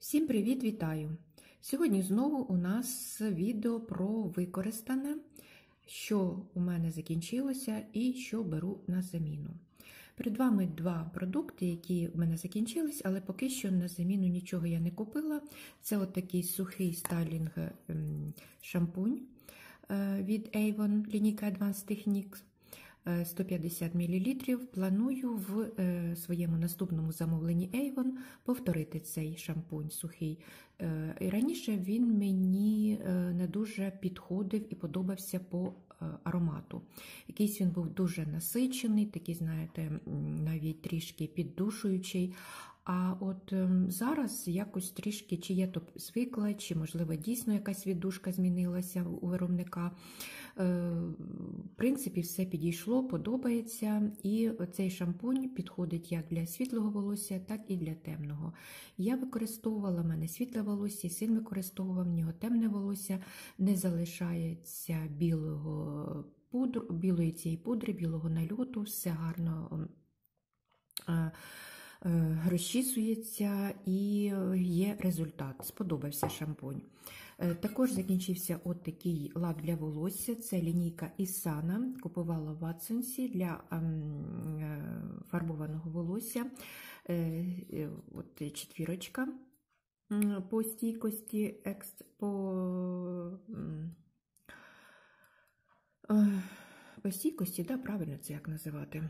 Всім привіт, вітаю! Сьогодні знову у нас відео про використане, що у мене закінчилося і що беру на заміну. Перед вами два продукти, які в мене закінчились, але поки що на заміну нічого я не купила. Це отакий сухий стайлінг шампунь від Avon, лінійка Advanced Techniques. 150 мл. Планую в своєму наступному замовленні Avon повторити цей шампунь сухий. Раніше він мені не дуже підходив і подобався по аромату. Якийсь він був дуже насичений, такий, знаєте, навіть трішки піддушуючий. А от зараз якось трішки, чи я то звикла, чи, можливо, дійсно якась віддушка змінилася у виробника. В принципі, все підійшло, подобається. І цей шампунь підходить як для світлого волосся, так і для темного. Я використовувала, в мене світле волосся, син використовував, в нього темне волосся, не залишається білої цієї пудри, білого нальоту, все гарно розчісується і є результат. Сподобався шампунь. Також закінчився от такий лак для волосся. Це лінійка Isana. Купувала в Watsons для фарбованого волосся. От четвірочка по стійкості, по стійкості, да, правильно це як називати.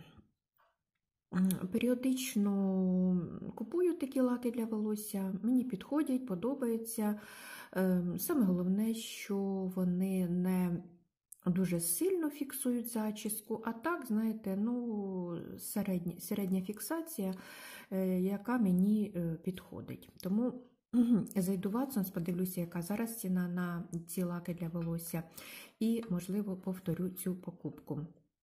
Періодично купую такі лаки для волосся, мені підходять, подобаються. Саме головне, що вони не дуже сильно фіксують зачіску, а так, знаєте, середня фіксація, яка мені підходить. Тому зайду в Watsons, подивлюся, яка зараз ціна на ці лаки для волосся, і, можливо, повторю цю покупку.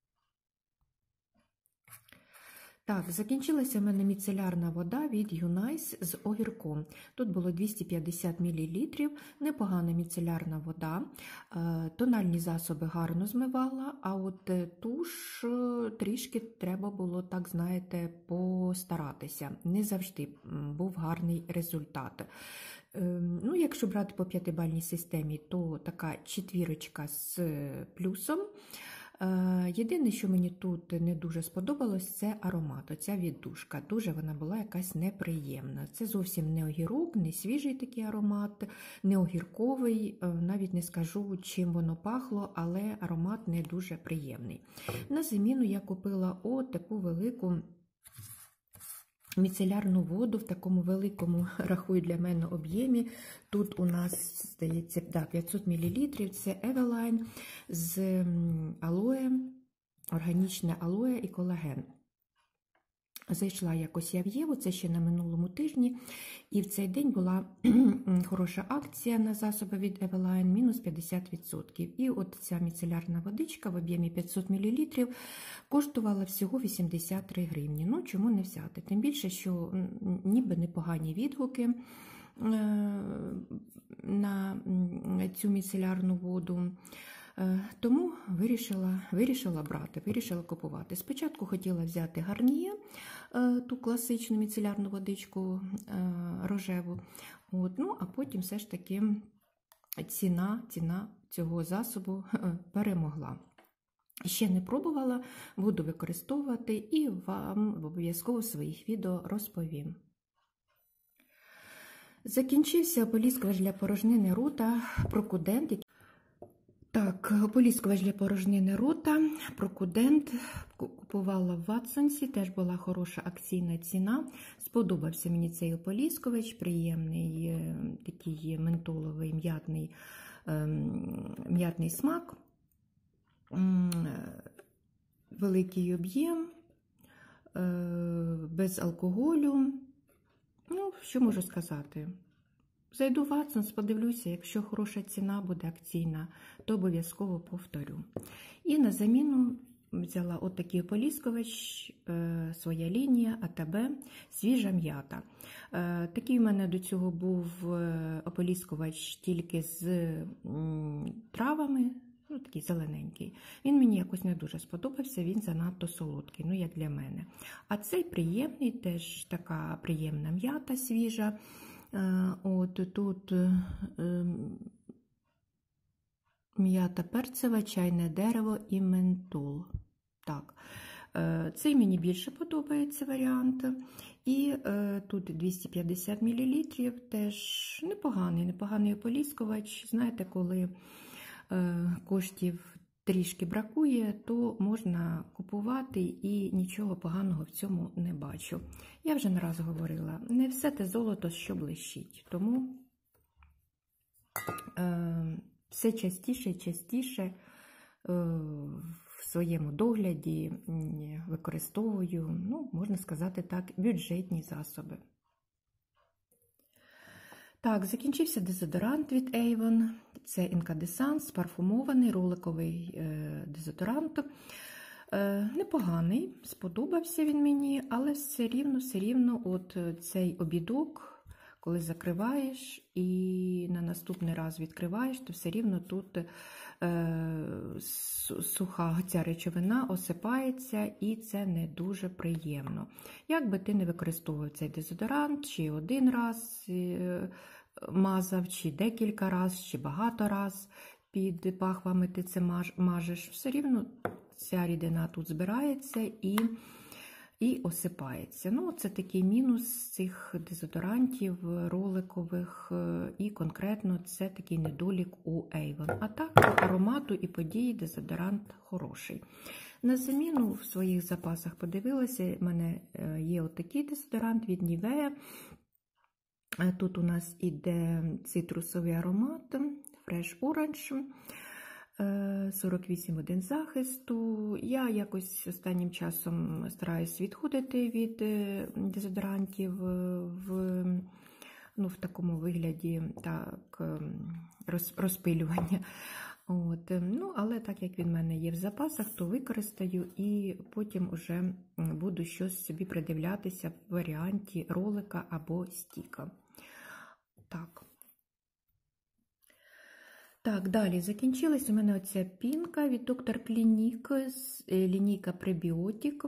Так, закінчилася в мене міцелярна вода від Юнайс з огірком. Тут було 250 мл, непогана міцелярна вода. Тональні засоби гарно змивала, а от туш трішки треба було, так знаєте, постаратися. Не завжди був гарний результат. Якщо брати по 5-бальній системі, то така четвірочка з плюсом. Єдине, що мені тут не дуже сподобалось, це аромат, оця віддушка. Дуже вона була якась неприємна. Це зовсім не огірок, не свіжий такий аромат, не огірковий, навіть не скажу, чим воно пахло, але аромат не дуже приємний. На заміну я купила таку велику міцелярну воду в такому великому, рахую для мене, об'ємі. Тут у нас, здається, 500 мл. Це Eveline з алоє, органічне алоє і колаген. Зайшла якось я в Єву, це ще на минулому тижні, і в цей день була хороша акція на засоби від Eveline, мінус 50%. І от ця міцелярна водичка в об'ємі 500 мл коштувала всього 83 гривні. Чому не взяти? Тим більше, що ніби непогані відгуки на цю міцелярну воду. Тому вирішила брати, вирішила купувати. Спочатку хотіла взяти Гарніє, ту класичну міцелярну водичку рожеву, а потім все ж таки ціна цього засобу перемогла. Ще не пробувала, буду використовувати і вам обов'язково в своїх відео розповім. Закінчився ополіскувач для порожнини рота Прокудент. Так, ополіскувач для порожнини рота Прокудент купувала в Watsons, теж була хороша акційна ціна. Сподобався мені цей ополіскувач, приємний такий ментоловий м'ятний смак, великий об'єм, без алкоголю. Що можу сказати? Зайду в Watsons, подивлюся, якщо хороша ціна буде акційна, то обов'язково повторю. І на заміну взяла отакий ополіскувач, своя лінія, АТБ, свіжа м'ята. Такий у мене до цього був ополіскувач тільки з травами, такий зелененький. Він мені якось не дуже сподобався, він занадто солодкий, як для мене. А цей приємний, теж така приємна м'ята свіжа. От тут м'ята перцева, чайне дерево і ментол. Так. Цей мені більше подобається варіант. І тут 250 мл, теж непоганий ополіскувач. Знаєте, коли коштів трішки бракує, то можна купувати і нічого поганого в цьому не бачу. Я вже не раз говорила, не все те золото, що блищить. Тому все частіше і частіше в своєму догляді використовую, можна сказати так, бюджетні засоби. Так, закінчився дезодорант від Avon. Це Incandescence, парфумований роликовий дезодорант. Непоганий, сподобався він мені, але все рівно от цей обідок, коли закриваєш і на наступний раз відкриваєш, то все рівно тут суха ця речовина осипається, і це не дуже приємно. Як би ти не використовував цей дезодорант, чи один раз мазав, чи декілька разів, чи багато раз під пахвами ти це мажеш, все рівно ця рідина тут збирається і осипається. Це такий мінус цих дезодорантів роликових, і конкретно це такий недолік у Avon. А так, по аромату і події дезодорант хороший. На заміну в своїх запасах подивилася, в мене є отакий дезодорант від Nivea. Тут у нас іде цитрусовий аромат Fresh Orange. 48 годин захисту. Я якось останнім часом стараюсь відходити від дезодорантів в такому вигляді розпилювання. Але так як він в мене є в запасах, то використаю і потім вже буду щось собі придивлятися в варіанті ролика або стіка. Так, далі закінчилась у мене оця пінка від Dr. Clinique, лінійка пребіотик.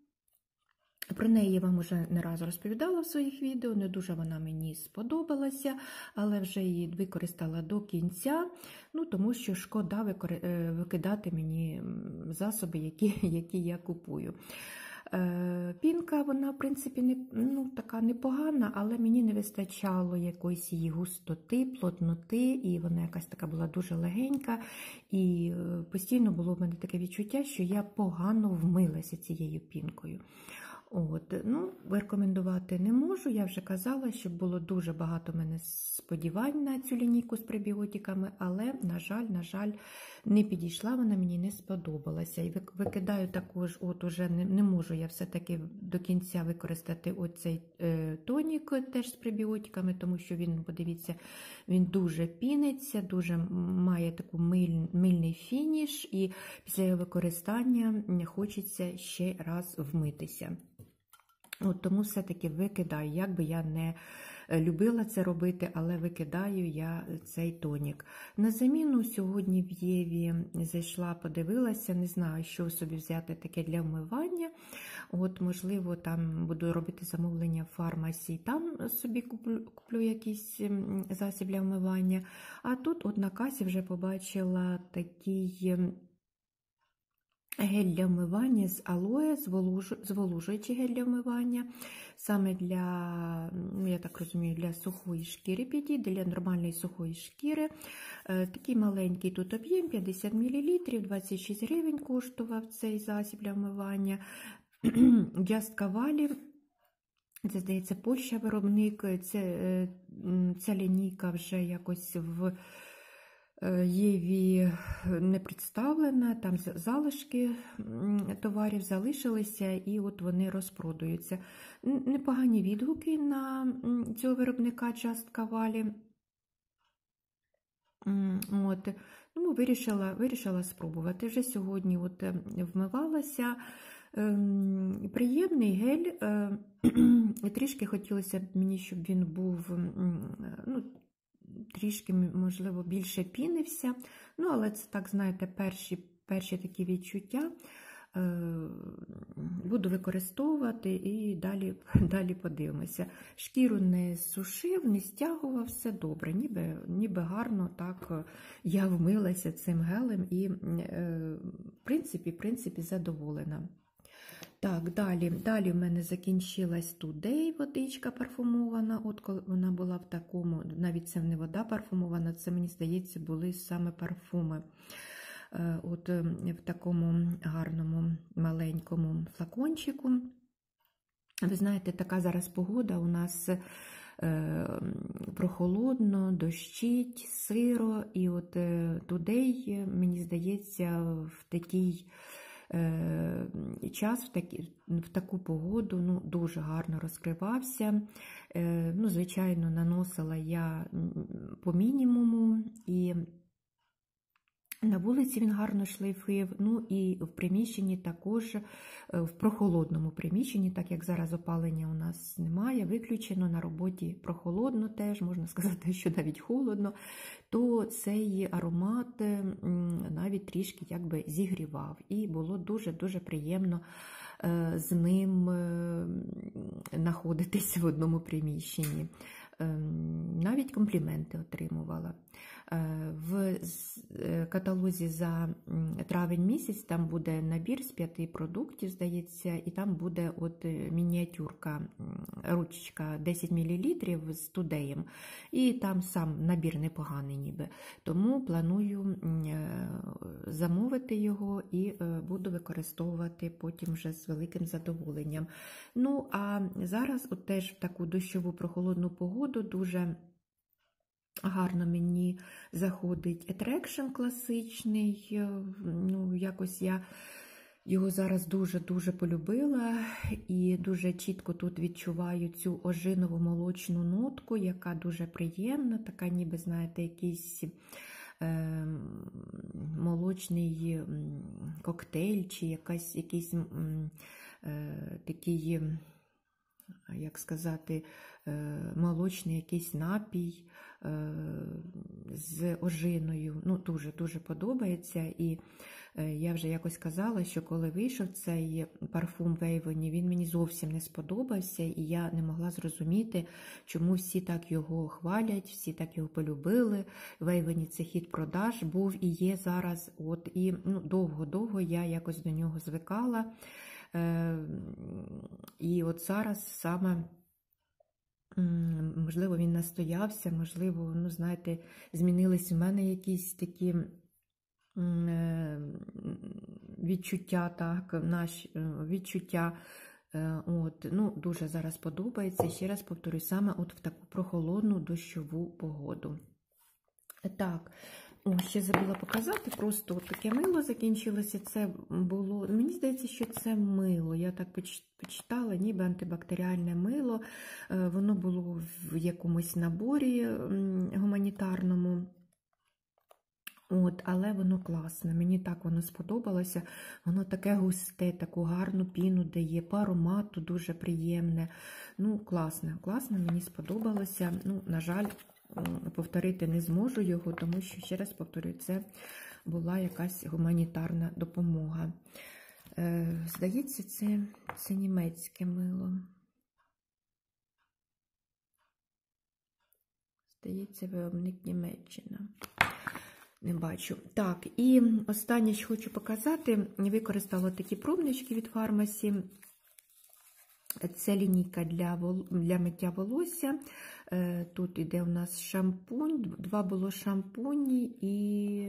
Про неї я вам вже не раз розповідала в своїх відео, не дуже вона мені сподобалася, але вже її використала до кінця, тому що шкода викидати мені засоби, які я купую. Пінка, вона, в принципі, така непогана, але мені не вистачало якоїсь її густоти, плотноти, і вона якась така була дуже легенька, і постійно було в мене таке відчуття, що я погано вмилася цією пінкою. Рекомендувати не можу, я вже казала, що було дуже багато в мене сподівань на цю лінійку з пребіотиками, але, на жаль, не підійшла, вона мені не сподобалася. І викидаю також, уже не можу я все-таки до кінця використати оцей тонік теж з пребіотиками, тому що він, подивіться, він дуже піниться, дуже має таку мильний фініш, і після його використання хочеться ще раз вмитися. Тому все-таки викидаю, як би я не любила це робити, але викидаю я цей тонік. На заміну сьогодні в Єві зайшла, подивилася, не знаю, що собі взяти таке для вмивання. Можливо, там буду робити замовлення в фармасі, там собі куплю якийсь засіб для вмивання. А тут на касі вже побачила такий гель для вмивання з алоє, зволожуючий гель для вмивання, саме для, я так розумію, для сухої шкіри підійде, для нормальної сухої шкіри. Такий маленький тут об'єм, 50 мл, 26 гривень коштував цей засіб для вмивання. Just Cavalli, це, здається, Польща виробник, ця лінійка вже якось в Єві не представлена, там залишки товарів залишилися, і вони розпродаються. Непогані відгуки на цього виробника Just Cavalli. Вирішила спробувати. Вже сьогодні вмивалася. Приємний гель, трішки хотілося б мені, щоб він був, трішки, можливо, більше пінився, але це, так, знаєте, перші такі відчуття. Буду використовувати і далі подивимося. Шкіру не сушив, не стягував, все добре, ніби гарно так я вмилася цим гелем і, в принципі, задоволена. Так, далі в мене закінчилась Today водичка парфумована. От коли вона була в такому, навіть це не вода парфумована, це, мені здається, були саме парфуми. От в такому гарному маленькому флакончику. Ви знаєте, така зараз погода у нас прохолодно, дощить, сиро, і от Today, мені здається, в такий час, в таку погоду, ну, дуже гарно розкривався. Ну, звичайно, наносила я по мінімуму, і на вулиці він гарно шлейфив, ну і в приміщенні також, в прохолодному приміщенні, так як зараз опалення у нас немає, виключено, на роботі прохолодно теж, можна сказати, що навіть холодно, то цей аромат навіть трішки якби зігрівав. І було дуже-дуже приємно з ним знаходитися в одному приміщенні. Навіть компліменти отримувала. В каталозі за травень місяць там буде набір з 5 продуктів, здається, і там буде от мініатюрка, ручечка 10 мл з тудеєм. І там сам набір непоганий ніби. Тому планую замовити його і буду використовувати потім вже з великим задоволенням. Ну, а зараз от теж в таку дощову прохолодну погоду дуже гарно мені заходить Attraction класичний, ну, якось я його зараз дуже-дуже полюбила і дуже чітко тут відчуваю цю ожинову молочну нотку, яка дуже приємна, така ніби, знаєте, якийсь молочний коктейль чи якийсь такий, як сказати, молочний якийсь напій з ожиною. Ну, дуже-дуже подобається. І я вже якось казала, що коли вийшов цей парфум в Avon, він мені зовсім не сподобався, і я не могла зрозуміти, чому всі так його хвалять, всі так його полюбили. В Avon це хід продаж був і є зараз. От, і довго-довго я якось до нього звикала. І от зараз саме, можливо, він настоявся, можливо, ну, знаєте, змінились у мене якісь такі відчуття, так, наші відчуття. От, ну, дуже зараз подобається. Ще раз повторюю, саме от в таку прохолодну дощову погоду. Так, ще забула показати, просто от таке мило закінчилося, це було, мені здається, що це мило, я так почитала, ніби антибактеріальне мило, воно було в якомусь наборі гуманітарному, от, але воно класне, мені так воно сподобалося, воно таке густе, таку гарну піну дає, по аромату дуже приємне, ну, класне, мені сподобалося, ну, на жаль, повторити не зможу його, тому що, ще раз повторюю, це була якась гуманітарна допомога. Здається, це німецьке мило. Здається, виробник Німеччина. Не бачу. Так, і останнє, що хочу показати, використала такі пробнички від фармасі. Це лінійка для миття волосся. Тут іде у нас шампунь, 2 було шампуні і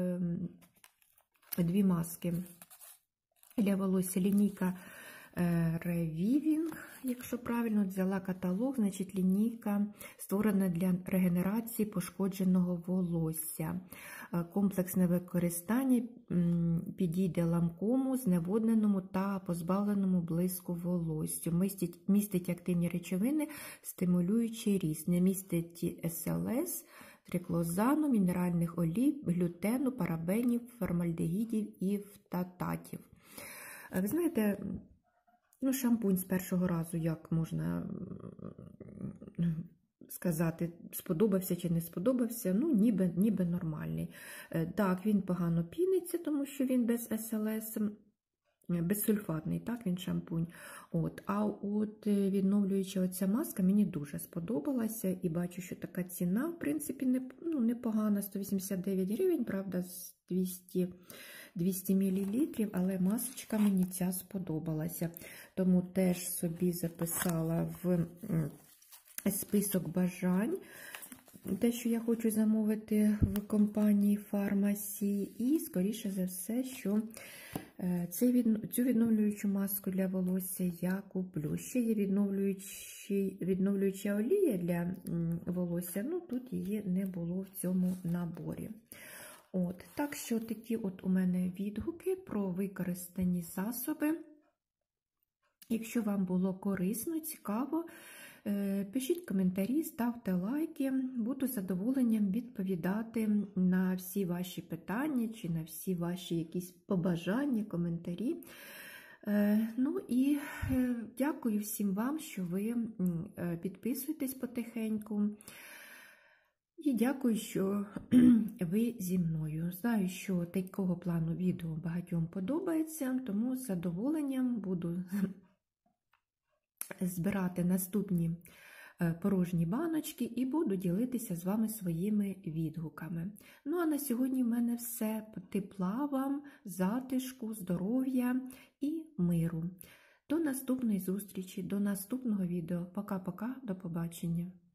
2 маски для волосся. Лінійка Reviving, якщо правильно взяла каталог, значить лінійка створена для регенерації пошкодженого волосся. Комплексне використання підійде ламкому, зневодненому та позбавленому блиску волоссю. Містить активні речовини, стимулюючи ріст. Не містить СЛС, триклозану, мінеральних олій, глютену, парабенів, формальдегідів і фтататів. Ви знаєте, ну, шампунь з першого разу, як можна сказати, сподобався чи не сподобався, ну, ніби нормальний. Так, він погано піниться, тому що він без СЛС, безсульфатний, так, він шампунь. А от відновлююча оця маска мені дуже сподобалася, і бачу, що така ціна, в принципі, непогана, 189 гривень, правда, з 200 мл, але масочка мені ця сподобалася. Тому теж собі записала в список бажань те, що я хочу замовити в компанії Фармасі, і, скоріше за все, що цю відновлюючу маску для волосся я куплю. Ще є відновлююча олія для волосся, тут її не було в цьому наборі. Так що такі у мене відгуки про використані засоби. Якщо вам було корисно, цікаво, пишіть коментарі, ставте лайки, буду з задоволенням відповідати на всі ваші питання чи на всі ваші якісь побажання, коментарі. І дякую всім вам, що ви підписуєтесь потихеньку. І дякую, що ви зі мною. Знаю, що такого плану відео багатьом подобається, тому з задоволенням буду збирати наступні порожні баночки і буду ділитися з вами своїми відгуками. А на сьогодні в мене все. Тепла вам, затишку, здоров'я і миру. До наступної зустрічі, до наступного відео. Пока-пока, до побачення.